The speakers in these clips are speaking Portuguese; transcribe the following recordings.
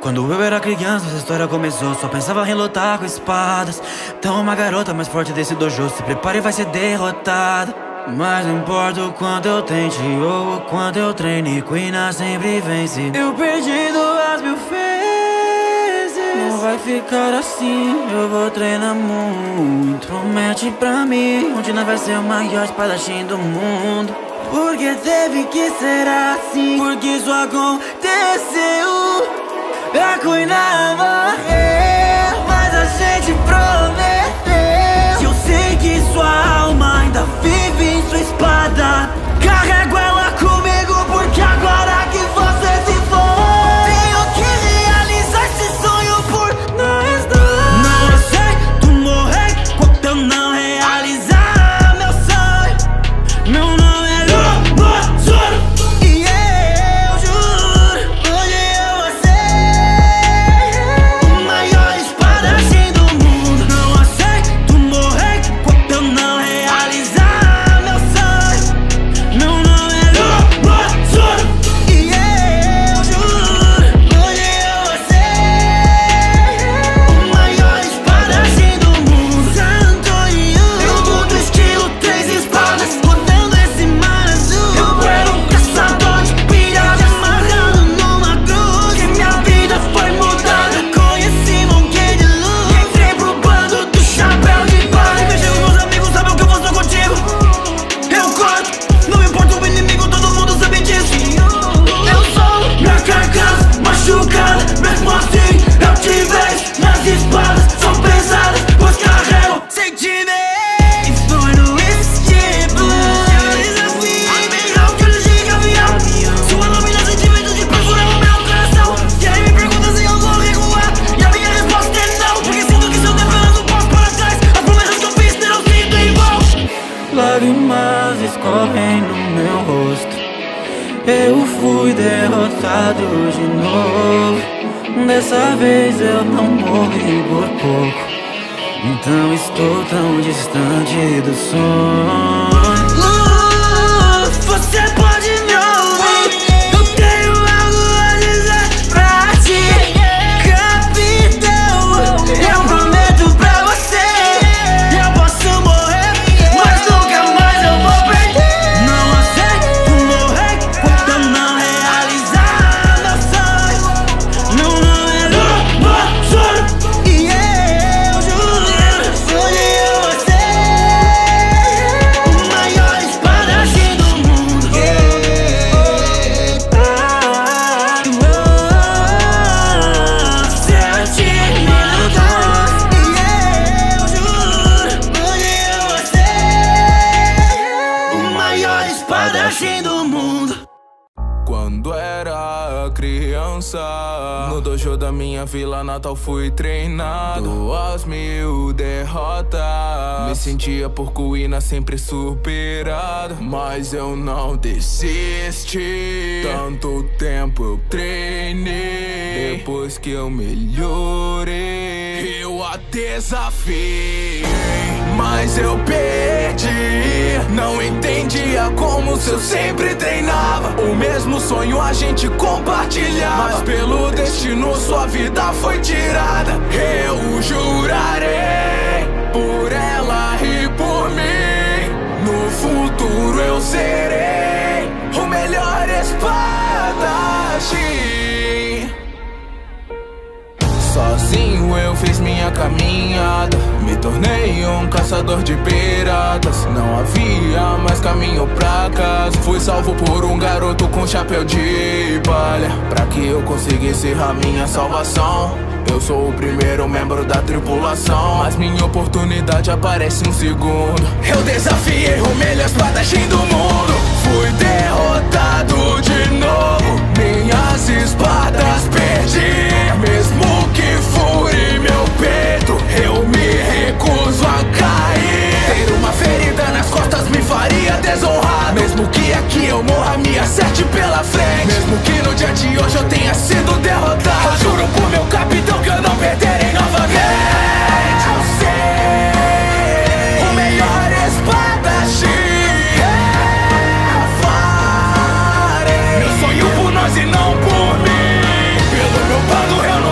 Quando eu era criança, essa história começou. Só pensava em lutar com espadas. Então uma garota mais forte desse dojo se prepare e vai ser derrotada. Mas não importa o quanto eu tente ou o quanto eu treine, Kuina sempre vence. Eu perdi 2000 vezes. Não vai ficar assim, eu vou treinar muito. Promete pra mim, onde não vai ser o maior espadachim do mundo. Porque teve que ser assim, porque isso aconteceu. A Kuina morreu, mas a gente prometeu. Eu sei que sua alma ainda vive em sua espada. Carrego ela comigo porque agora que você se for, tenho que realizar esse sonho por nós dois. Não aceito morrer enquanto eu não realizar meu sonho. Meu nome é Zoro e eu juro, hoje eu vou ser o maior espadachim do mundo. Não aceito morrer enquanto eu não realizar meu sonho. Meu nome é Zoro e eu juro, hoje eu vou ser o maior espadachim do mundo. Santorio, eu mudo estilo 3 espadas, rodando esse mar azul. Eu era um caçador de pirata, amarrado numa cruz. Que minha vida foi mudada, conheci Monkey de luz. Entrei pro bando do chapéu de palha. Deixei os meus amigos, sabem o que eu faço contigo. Eu corto, não importa o inimigo, todo mundo sabe disso. Eu sou minha carcaça machucada, mesmo assim eu te vejo. Minhas espadas são pesadas, pois carrego sentimento. E foi no estilo desafio, melhor que olhos de gavião. Sua lâmina sentimento de perfurar o meu coração. E aí me pergunta se eu vou recuar, e a minha resposta é não. Porque sinto que se eu der eu não posso para trás. As promessas que eu fiz terão sido em vão. Lágrimas escorrem no meu rosto. Eu fui derrotado de novo. Dessa vez eu não morri por pouco. Então estou tão distante do sonho. Você pode me ouvir, eu tenho algo a dizer pra ti, capitão. Eu prometo pra você, eu posso morrer, mas nunca mais eu vou perder. Não aceito morrer enquanto eu não realizar meu sonho. Meu nome é Zoro e eu juro, hoje eu vou ser o maior espadachim do mundo. 7 minutos e eu juro, hoje eu vou ser o maior espadachim do mundo. Quando era criança, no dojo da minha vila natal fui treinado. 2000 derrotas, me sentia por Kuina sempre superado. Mas eu não desisti, tanto tempo eu treinei. Depois que eu melhorei, eu a desafiei, mas eu perdi. Não entendia como se eu sempre treinava. O mesmo sonho a gente compartilhava, mas pelo destino sua vida foi tirada. Eu jurarei por ela e por mim, no futuro eu serei o melhor espadachim. Sozinho eu fiz minha caminhada, me tornei um caçador de piratas. Não havia mais caminho pra casa. Fui salvo por um garoto com chapéu de palha, pra que eu conseguisse a minha salvação. Eu sou o primeiro membro da tripulação, mas minha oportunidade aparece em um segundo. Eu desafiei o melhor espadachim do mundo. Fui derrotado de novo, minhas espadas perdi. Mesmo que fure meu peito, eu me recuso a cair. Ter uma ferida nas costas me faria desonrado. Mesmo que aqui eu morra, me acerte pela frente. Mesmo que no dia de hoje eu tenha sido derrotado, eu juro por meu capitão que eu não perderei novamente. Eu sei o melhor espadachim. Eu farei meu sonho por nós e não por mim. Pelo meu bando eu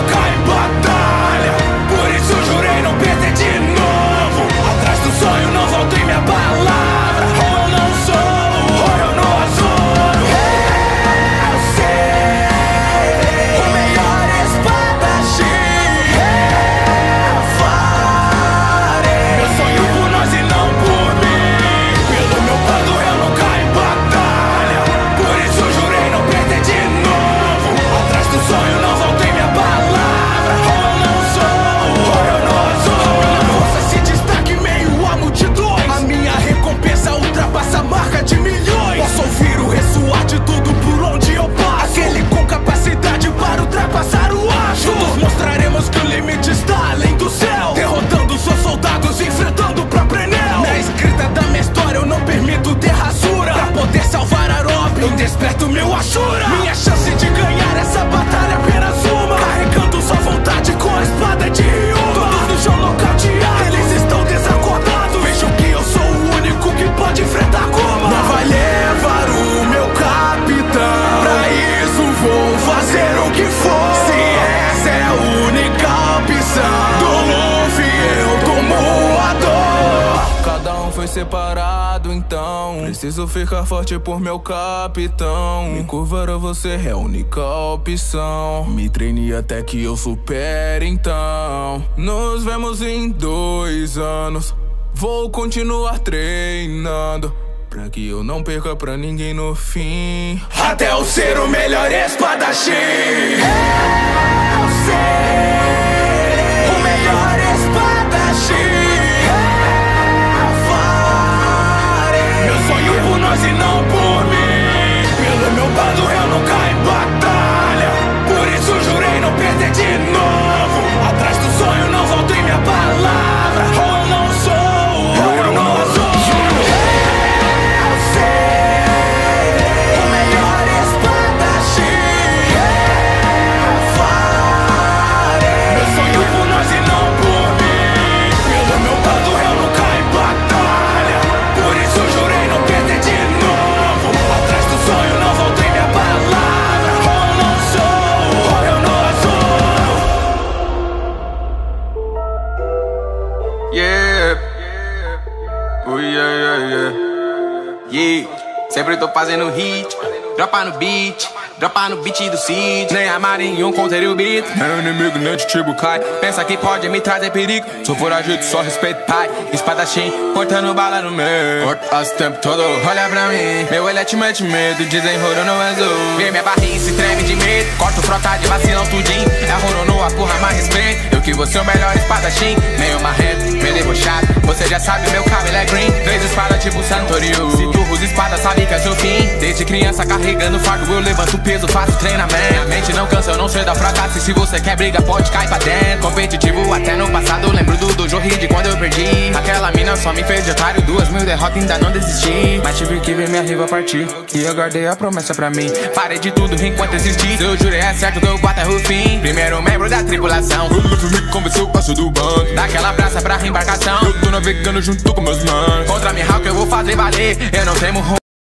separado então. Preciso ficar forte por meu capitão. Me curvar a você é a única opção. Me treine até que eu supere então. Nos vemos em 2 anos. Vou continuar treinando pra que eu não perca pra ninguém no fim. Até eu ser o melhor espadachim. Eu serei o melhor espadachim. Eu farei meu sonho por nós e não por mim. Pelo meu bando eu não caio em batalha. Por isso jurei não perder de novo. Atrás do sonho não volto em minha palavra. Ou eu não sou, ou eu não sou. Sempre tô fazendo hit, dropa no beat do Cid. Nem a Marinho conter o beat. Meu inimigo nem te Chibukai. Pensa que pode me trazer perigo. Sou foragido, só respeito pai. Espadachim, cortando bala no meio. Corta o tempo todo, olha pra mim. Meu elete mete medo, desenrolou no azul. Vê minha barriga se treme de medo. Corto frota de vacilão tudinho. É roronoa, porra, mais respeito. Eu que vou ser o melhor espadachim. Meio marrento, meio debochado. Você já sabe, meu cabelo é green. 3 espadas tipo Santorio. Se tu usa espada, sabe que é seu fim. Desde criança carregando fardo, eu levanto peso, faço treinamento. Minha mente não cansa, eu não sei da fracasso. E se você quer briga, pode cair pra dentro. Competitivo até no passado, lembro do Dojo de quando eu perdi. Aquela mina só me fez de otário, 2000 derrotas, ainda não desisti. Mas tive que ver minha rival partir, e eu guardei a promessa pra mim. Parei de tudo enquanto existi. Se eu jurei é certo que eu bato até o fim. Primeiro membro da tripulação, o Luffy me convenceu, passo do banco. Daquela praça pra embarcação, eu tô navegando junto com meus manos. Contra Mihawk eu vou fazer valer, eu não temo